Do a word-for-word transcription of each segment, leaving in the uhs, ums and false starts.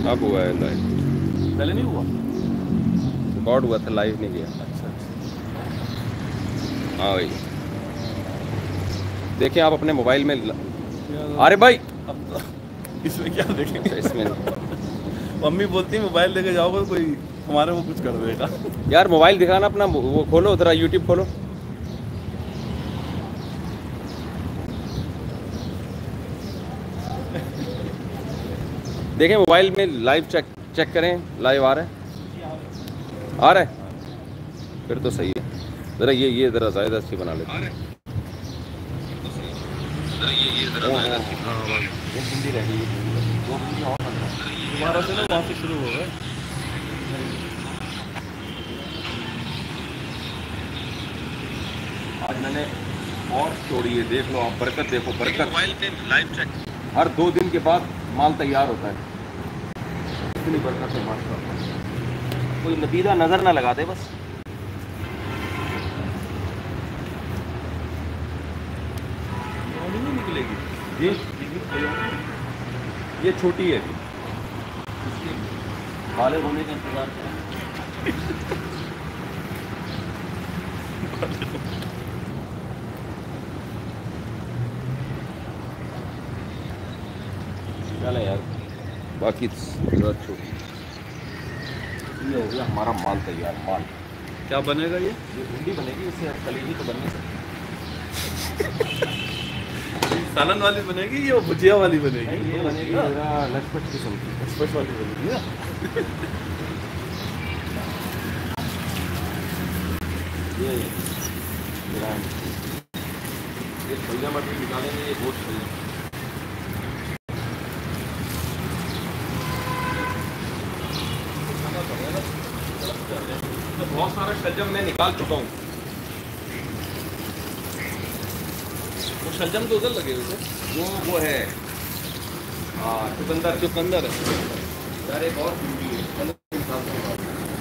अब हुआ है लाइव। पहले नहीं हुआ? रिकॉर्ड हुआ था, लाइव नहीं किया। अच्छा अच्छा। हाँ भाई, देखें आप अपने मोबाइल में ल... यार, अरे भाई अब तो इसमें क्या देखेंगे? अच्छा इसमें मम्मी बोलती है मोबाइल लेके जाओगे कोई हमारे को कुछ कर देगा। यार मोबाइल दिखाना अपना, वो खोलो जरा, यूट्यूब खोलो। देखें मोबाइल में लाइव चेक चेक करें, लाइव आ रहा है, आ रहा है, फिर तो सही है। जरा ये ये जरा ज़्यादा अच्छी बना लेते हैं। हिंदी रहेगी, दोबारा से ना वहाँ से शुरू हो गए। आज मैंने और छोड़ी है, देख लो आप, बरकत देखो, बरकत। मोबाइल पे लाइव चेक हर दो दिन के बाद माल तैयार होता है। इतनी बरकत है माशाल्लाह, कोई नतीजा नजर ना लगा दे बस। नहीं निकलेगी जी, ये छोटी है, काले होने का इंतजार करें। चले यार, बाकी जरूरत छोटी। ये हो गया हमारा माल तैयार। माल क्या बनेगा ये? ये भिंडी बनेगी, इससे कलेजी तो बन नहीं सकती। सालन वाली बनेगी या भुजिया वाली बनेगी? ये बनेगी जरा लचपच किस्म की, लचपच वाली बनेगी ना। ये ये छोला मटर निकालेंगे, ये बहुत छोला। तो बहुत सारा शलजम मैं निकाल चुका हूँ। वो शलजम तो उधर लगे हुए थे। वो वो है हाँ, चुकंदर। चुकंदर है यार एक और भिंडी है, चलो इंसान से बात।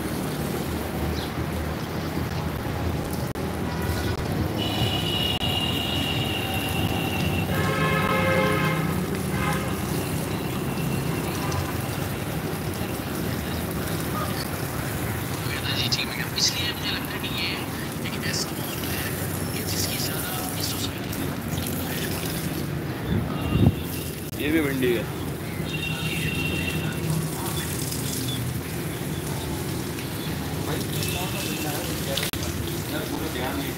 इसलिए मुझे लगता नहीं है, लेकिन ऐसा माहौल है कि जिसकी ज़्यादा इस सोसाइटी। ये भी भिंडी है। ध्यान नहीं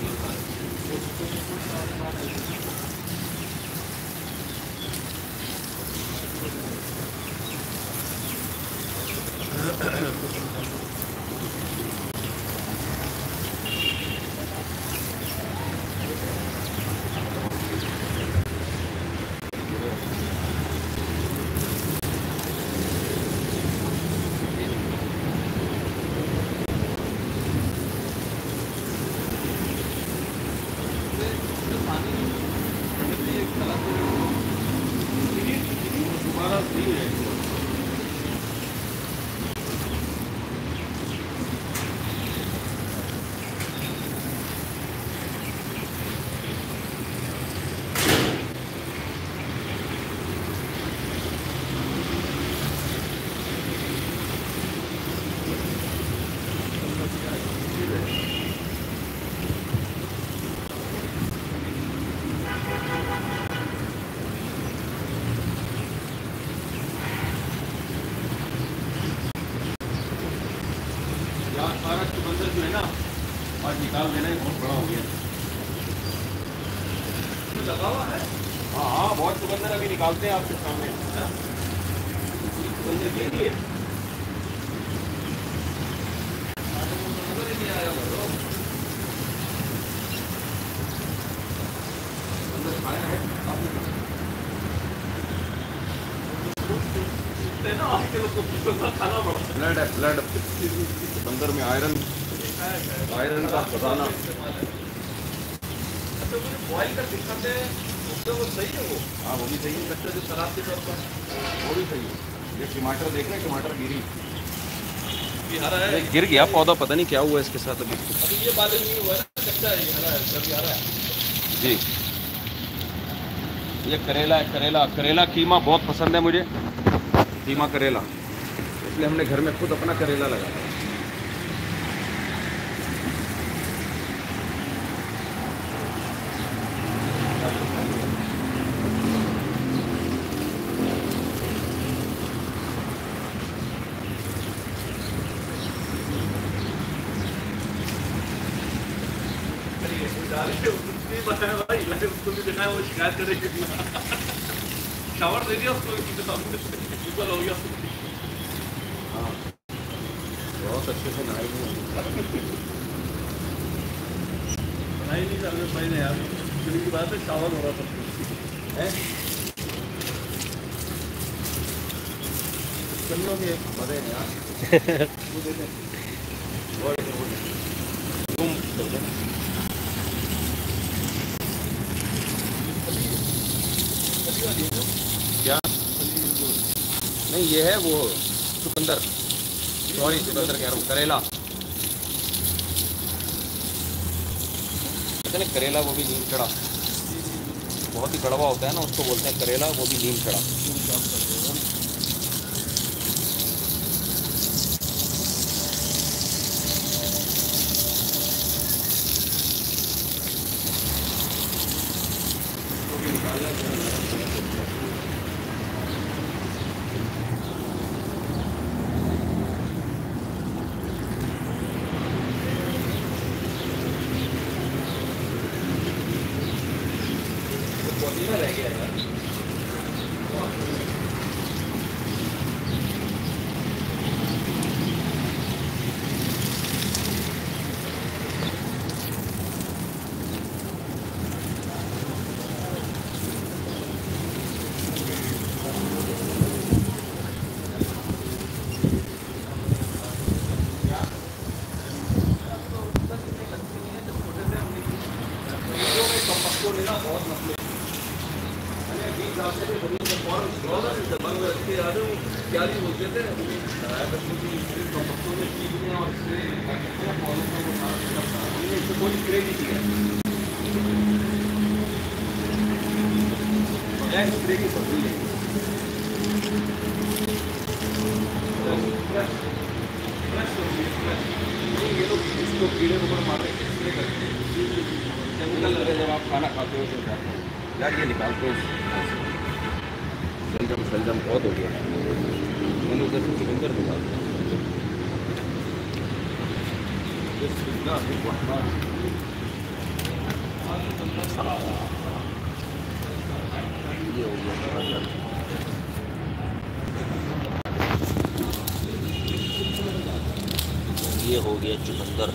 यार सारा चुकंदर जो है ना, आज निकाल देना, ये बहुत बड़ा हो गया। लगा हुआ है। हाँ हाँ, बहुत चुकंदर अभी निकालते हैं आपके सामने। चुकंदर के लिए खाना पड़ा। ब्लड है, ब्लड चुकंदर में आयरन, आयरन का खजाना। अच्छा मुझे बॉइल कर दिखाते हैं, उसका वो सही है वो? हाँ वो भी सही है, अच्छा जो शराब के तौर पर वो भी सही है। ये टमाटर देख रहे हैं, टमाटर गिरी, ये हरा है। गिर गया पौधा, पता नहीं क्या हुआ इसके साथ अभी। अभी ये बारिश नहीं हुआ है, कच्चा है, ये हरा है, कभी हरा है। जी ये करेला है, करेला, करेला कीमा बहुत पसंद है मुझे, कीमा करेला। इसलिए हमने घर में खुद अपना करेला लगाया। वो शिकायत करेगी शावर दे दिया उसको हो गया। हाँ बहुत अच्छे से नहाई नहीं नहीं सर भाई ने यार फिर की बात है शावर हो रहा था है। चलो के मजे हैं यार। क्या नहीं ये है वो चुकंदर, सॉरी चुकंदर कह रहा हूँ, करेला। कहते हैं करेला, वो भी नीम चढ़ा, बहुत ही कड़वा होता है ना, उसको बोलते हैं करेला, वो भी नीम चढ़ा। रह गया यार। बहुत मसले क्या नहीं बोलते थे कोई क्रेडिट है स्प्रे की सब्जी है। ये लोग इसको कीड़े ऊपर मारने के स्प्रे करते हैं, केमिकल लगे जब आप खाना खाते हो तो जाते हैं यार, ये निकालते हैं। सलजम सलजम बहुत हो गया, मैंने उधर से चुकंदर निकालते हैं। ये हो गया ये हो गया चुकंदर।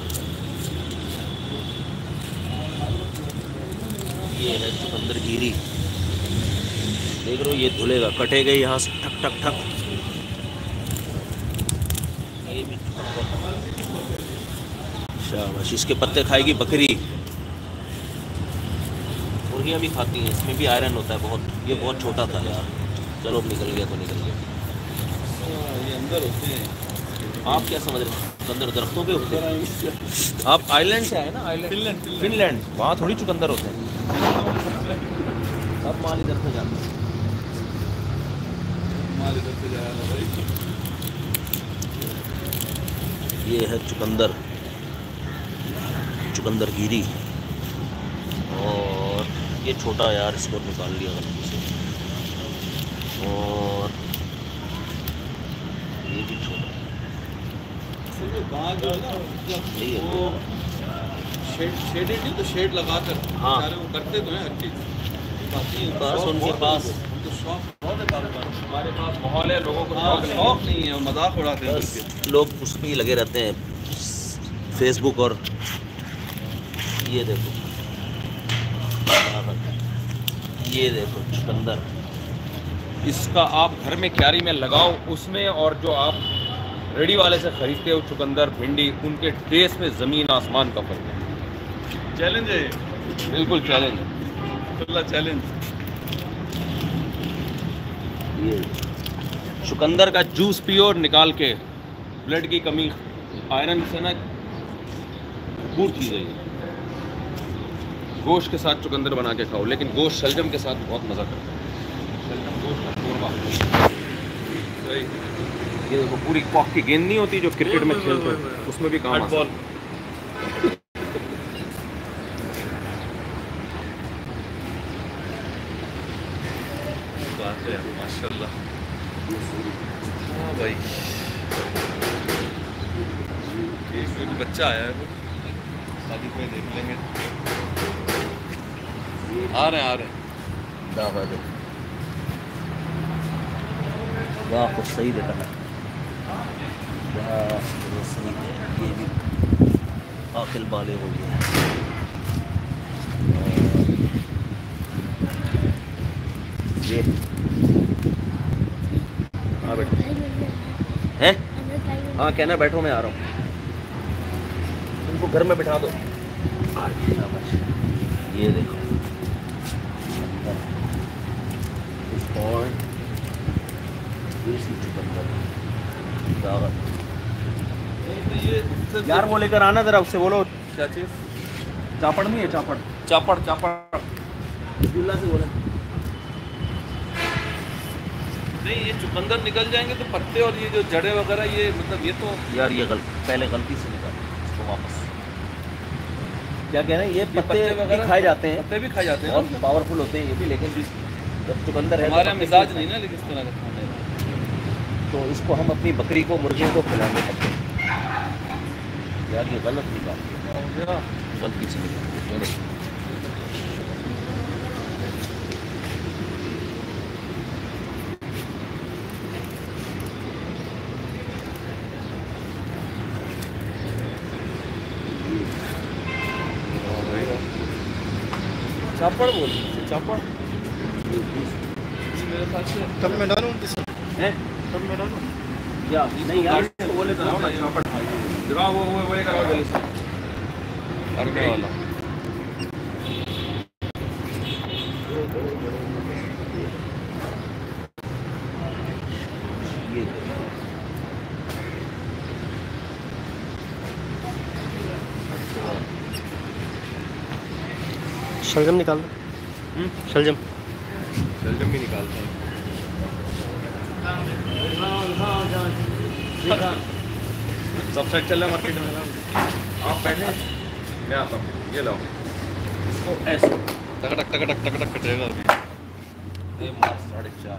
ये है चुकंदर गिरी, देख रहे हो ये धुलेगा, कटेगा यहाँ से ठक ठक ठक। ये भी शाबाश, इसके पत्ते खाएगी बकरी, मुर्गियाँ भी खाती हैं, इसमें भी आयरन होता है बहुत। ये बहुत छोटा था यार, चलो अब निकल गया तो निकल गया। ये अंदर होते हैं। आप क्या समझ रहे हैं चुकंदर दरख्तों पे होते हैं? आप आइलैंड से आए ना, आइलैंड फिनलैंड फिनलैंड, वहाँ थोड़ी चुकंदर होते हैं। अब माल इधर से जाते हैं, माल इधर से जाया भाई। ये है चुकंदर, चुकंदर गिरी। और ये छोटा यार, इसको निकाल लिया गलती से। और ये भी छोटा, जो है ना सही है। वो शेड शेडेड नहीं तो शेड लगाकर हाँ। सारे वो करते तो हैं हर चीज़ बाकी बस उनके पास तो शौक बहुत है कारोबार। हमारे पास माहौल है, लोगों को हाँ शौक नहीं है। शौक नहीं है, मजाक उड़ाते हैं बस उसके। लोग उसमें ही लगे रहते हैं, फेसबुक। और ये देखो, ये देखो चुकंदर, इसका आप घर में क्यारी में लगाओ, उसमें और जो आप रेडी वाले से खरीदते हो चुकंदर भिंडी, उनके टेस्ट में ज़मीन आसमान का फर्क है। चैलेंज है, बिल्कुल चैलेंज है। खुला चैलेंज। ये चुकंदर का जूस पियो और निकाल के, ब्लड की कमी, आयरन से ना भरपूर चीज़ है ये। गोश्त के साथ चुकंदर बना के खाओ, लेकिन गोश्त शलजम के साथ बहुत मज़ा करता है। शलजम गोश्त का शोरबा। सही ये देखो पूरी कॉक की गेंद नहीं होती जो क्रिकेट में खेलते हैं, उसमें भी काम आता है। बात है माशाल्लाह। हाँ भाई, एक भी बच्चा आया है, शादी पे देख लेंगे। आ रहे हैं आ रहे हैं। वाह कुछ सही देखा है, वाह वो सही है। ये भी आखिल वाले हो गए ये। हाँ बैठो हैं, हाँ कहना बैठो मैं आ रहा हूँ, उनको घर में बिठा दो। ये देखो यार वो लेकर आना जरा, उससे बोलो। क्या चीज़? चापड़ नहीं है, चापड़ चापड़ चापड़ जुल्ला से बोले। नहीं, ये चुकंदर निकल जाएंगे तो पत्ते और ये जो जड़े वगैरह, ये मतलब ये तो यार ये गलत, पहले गलती से निकाल इसको वापस। क्या कह रहे हैं, ये पत्ते वगैरह खाए जाते हैं, पत्ते भी खाए जाते हैं, बहुत पावरफुल होते हैं ये भी, लेकिन जब चुकंदर है हमारा तो मिजाज नहीं ना लेकिन इस तरह का खाने का। तो इसको हम अपनी बकरी को, मुर्गियों को खिलाएंगे पत्ते। यार ये गलत निकाल, गलती से निकाल। चापड़ बोल, चापड़ मेरे ख्याल से तब मैं डालूं हैं, सब में डालो। या नहीं यार इसको बोले तो ना चापड़। दिखाओ वो वो वो कराओ जल्दी से। अरबे वाला ये शलजम निकाल दो। शलजम जल्दी भी निकालते हैं। सब साइड चल रहा है मार्केट में। आप बैठे, मैं आता हूँ। ये लाओ इसको ऐसे टक टक टक टक टक टक कटेगा अभी। ये मार साढ़े चार।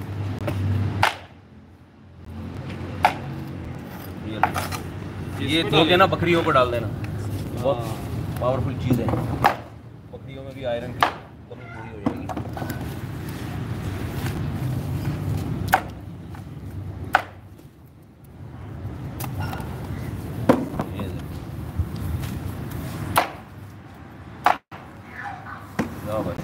ये ये धो के ना बकरियों को डाल देना, बहुत पावरफुल चीज़ है। बकरियों में भी आयरन की कमी पूरी हो जाएगी। ये लो भाई,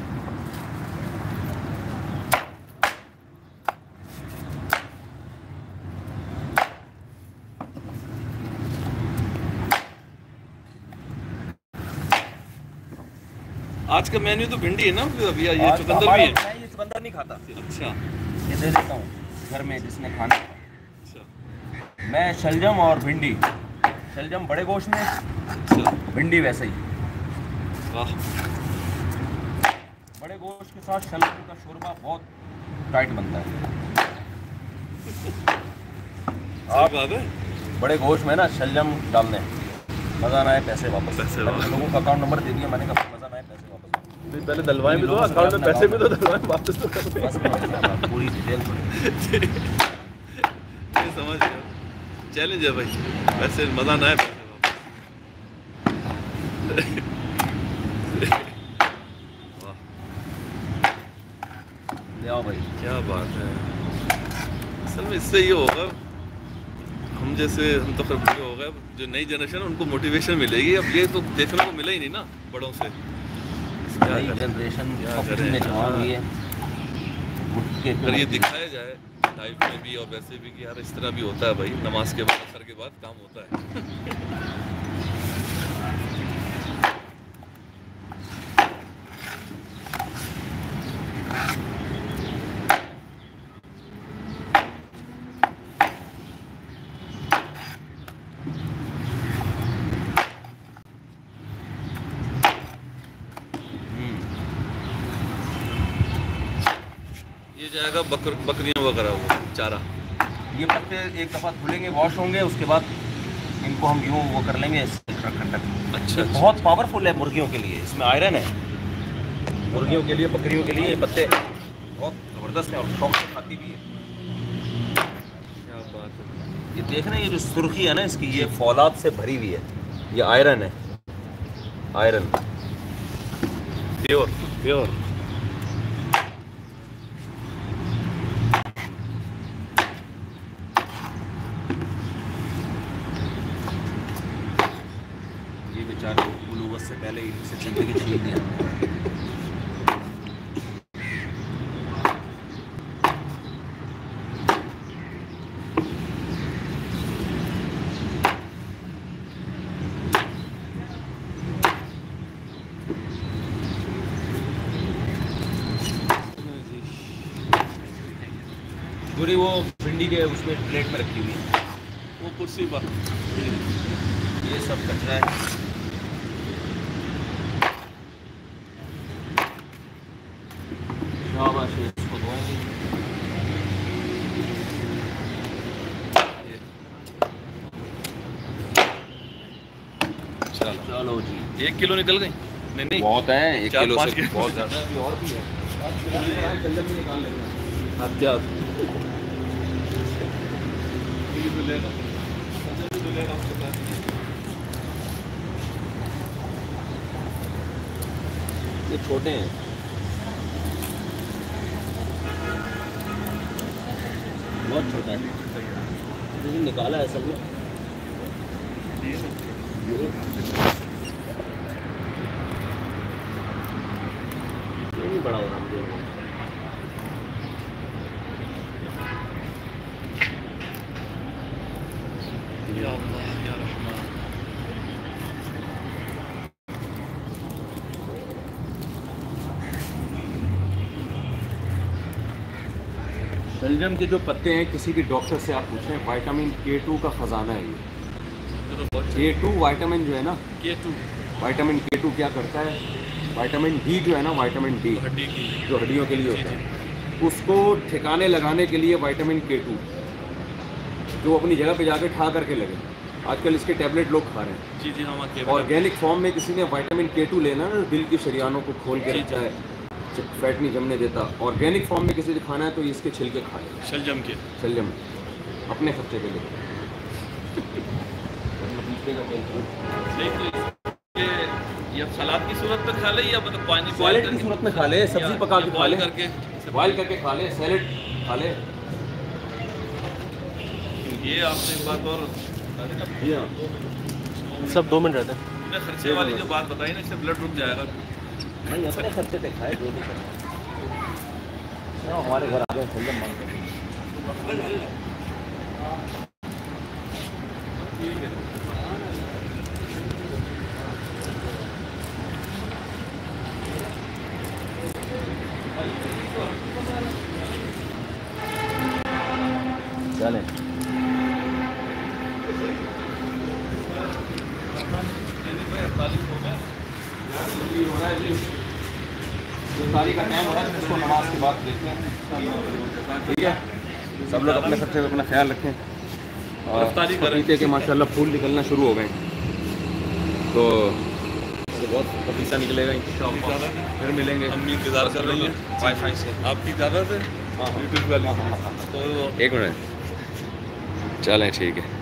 आज का मेन्यू तो भिंडी है ना अभी, ये आज चुकंदर हमारा- भी है। मैं ये चुकंदर नहीं खाता, अच्छा ये दे देता हूँ घर में जिसने खाना। अच्छा मैं शलजम और भिंडी, शलजम बड़े गोश्त में, अच्छा, भिंडी वैसे ही। वाह बड़े गोश्त के साथ शलजम का शोरबा बहुत टाइट बनता है। सही बात है। बड़े गोश्त में ना शलजम डालने, मज़ा ना आए पैसे वापस। पैसे मैंने वापस। लोगों का अकाउंट नंबर दे दिया, मैंने कहा मज़ा ना आए पैसे वापस। पहले दलवाएं भी दो, अकाउंट में पैसे भी दो, दलवाएं वापस तो करो। बस पूरी डिटेल ये समझ गया, चैलेंज है भाई। वैसे मज़ा ना है पैसे वापस। वाह ले आओ भाई। क्या बात है। असल में इससे ये होगा, हम जैसे हम तो खैर बूढ़े हो गए, जो नई जनरेशन है उनको मोटिवेशन मिलेगी। अब ये तो देखने को मिला ही नहीं ना बड़ों से। क्या नई करें? जनरेशन क्या अपनी करें? में जमा हुई है। उठ के अगर ये दिखाया जाए लाइफ में भी और वैसे भी कि यार इस तरह भी होता है भाई, नमाज के बाद असर के बाद काम होता है। ये जाएगा बकर बकरियां वगैरह वो चारा। ये पत्ते एक दफ़ा धुलेंगे, वॉश होंगे, उसके बाद इनको हम यूँ वो कर लेंगे खंडक। अच्छा, बहुत पावरफुल है मुर्गियों के लिए, इसमें आयरन है। मुर्गियों के लिए, बकरियों के लिए ये पत्ते बहुत ज़बरदस्त हैं और शौक से खाती भी है। क्या बात है। ये देखना, ये जो सुर्खी है ना इसकी, ये फौलाद से भरी हुई है, ये आयरन है, आयरन प्योर प्योर। ये बेचारे उलूवत से पहले ही इसे जिंदगी छीन दिया। पूरी वो भिंडी के उसमें प्लेट में रखी हुई है, वो कुर्सी पर ये सब कचरा है। शाबाश, इसको धोएंगे। चलो चलो जी, एक किलो निकल गई? नहीं नहीं, बहुत है, एक चार किलो पाँच से किलो। बहुत ज़्यादा है। और भी है, क्या ये छोटे हैं। बहुत छोटा है, लेकिन निकाला है सब ने। ये नहीं बड़ा हो रहा मुझे। या अल्लाह या रहमान। शलजम के जो पत्ते हैं, किसी भी डॉक्टर से आप पूछें, विटामिन के टू का ख़जाना है ये। के टू विटामिन जो है ना, के टू विटामिन के टू क्या करता है, विटामिन डी जो है ना, विटामिन डी हड्डी की। जो हड्डियों के लिए होता है, उसको ठिकाने लगाने के लिए विटामिन के टू जो अपनी जगह पे जाके ठा करके लगे। आजकल इसके टैबलेट लोग खा रहे हैं। जी जी, हम ऑर्गेनिक फॉर्म में किसी ने विटामिन के टू लेना ना, दिल की शरियानों को खोल के रखता है, फैट नहीं जमने देता। ऑर्गेनिक फॉर्म में किसी ने खाना है तो इसके छिलके खा ले, शलजम के। शलजम अपने खर्चे पे ले। नहीं तो ये ये सलाद की सूरत में खा ले या मतलब पानी सैलेड की सूरत में खा ले, सब्जी पका के खा ले, करके बॉयल करके खा ले, सैलेड खा ले। ये आपने एक बात और जी हाँ, सब दो मिनट रहते हैं। बिना खर्चे वाली जो बात बताई ना, इससे ब्लड रुक जाएगा। नहीं अपने खर्चे पे खाए, जो भी खाए। हाँ, हमारे घर आ गए शलजम मांग के। चलें, इफ्तारी का टाइम हो रहा है, इसको नमाज के बाद देखते हैं। ठीक है, सब लोग अपने खर्चे पे अपना ख्याल रखें। और इफ्तारी करें। पपीते के माशाल्लाह फूल निकलना शुरू हो गए, तो बहुत पपीता निकलेगा इंशाल्लाह। फिर मिलेंगे। अम्मी इंतजार कर रही है वाईफाई से। आपकी इजाज़त है? हाँ हाँ यूट्यूब वाली। तो एक मिनट, चलें ठीक है।